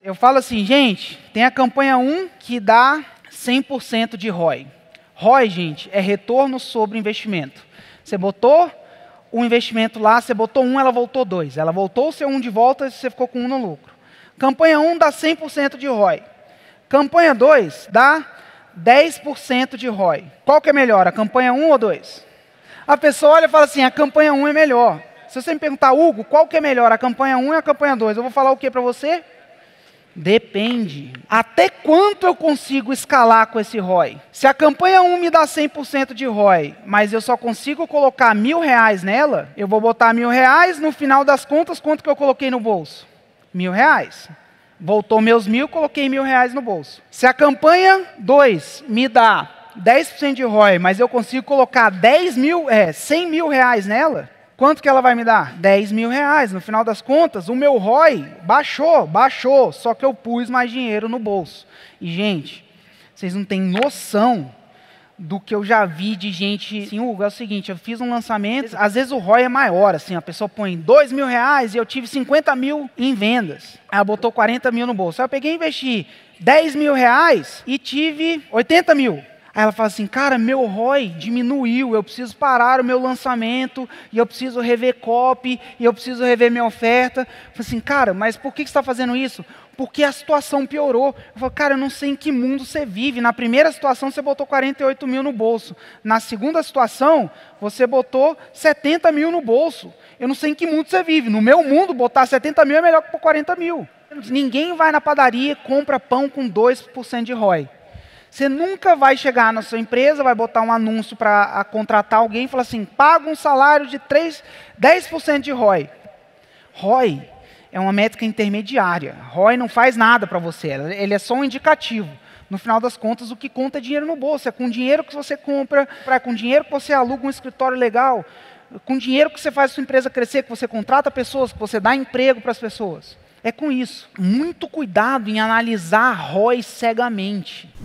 Eu falo assim, gente, tem a campanha 1 que dá 100% de ROI. ROI, gente, é retorno sobre investimento. Você botou o investimento lá, você botou 1, ela voltou 2. Ela voltou o seu 1 de volta e você ficou com 1 no lucro. Campanha 1 dá 100% de ROI. Campanha 2 dá 10% de ROI. Qual que é melhor, a campanha 1 ou 2? A pessoa olha e fala assim, a campanha 1 é melhor. Se você me perguntar, Hugo, qual que é melhor, a campanha 1 ou a campanha 2? Eu vou falar o que para você? Depende. Até quanto eu consigo escalar com esse ROI? Se a campanha 1 me dá 100% de ROI, mas eu só consigo colocar R$1.000 nela, eu vou botar R$1.000, no final das contas, quanto que eu coloquei no bolso? R$1.000. Voltou meus 1.000, coloquei R$1.000 no bolso. Se a campanha 2 me dá 10% de ROI, mas eu consigo colocar R$100.000 nela, quanto que ela vai me dar? R$10.000. No final das contas, o meu ROI baixou, só que eu pus mais dinheiro no bolso. E, gente, vocês não têm noção do que eu já vi de gente... Assim, Hugo, é o seguinte, eu fiz um lançamento, às vezes o ROI é maior, assim, a pessoa põe R$2.000 e eu tive 50 mil em vendas. Aí ela botou 40 mil no bolso. Aí eu peguei e investi R$10.000 e tive 80 mil. Aí ela fala assim, cara, meu ROI diminuiu, eu preciso parar o meu lançamento, e eu preciso rever copy, e eu preciso rever minha oferta. Eu falo assim, cara, mas por que você está fazendo isso? Porque a situação piorou. Eu falo, cara, eu não sei em que mundo você vive. Na primeira situação você botou 48 mil no bolso. Na segunda situação, você botou 70 mil no bolso. Eu não sei em que mundo você vive. No meu mundo, botar 70 mil é melhor que por 40 mil. Ninguém vai na padaria e compra pão com 2% de ROI. Você nunca vai chegar na sua empresa, vai botar um anúncio para contratar alguém e falar assim, paga um salário de 10% de ROI. ROI é uma métrica intermediária. ROI não faz nada para você, ele é só um indicativo. No final das contas, o que conta é dinheiro no bolso. É com dinheiro que você compra, é com dinheiro que você aluga um escritório legal, com dinheiro que você faz a sua empresa crescer, que você contrata pessoas, que você dá emprego para as pessoas. É com isso. Muito cuidado em analisar ROI cegamente.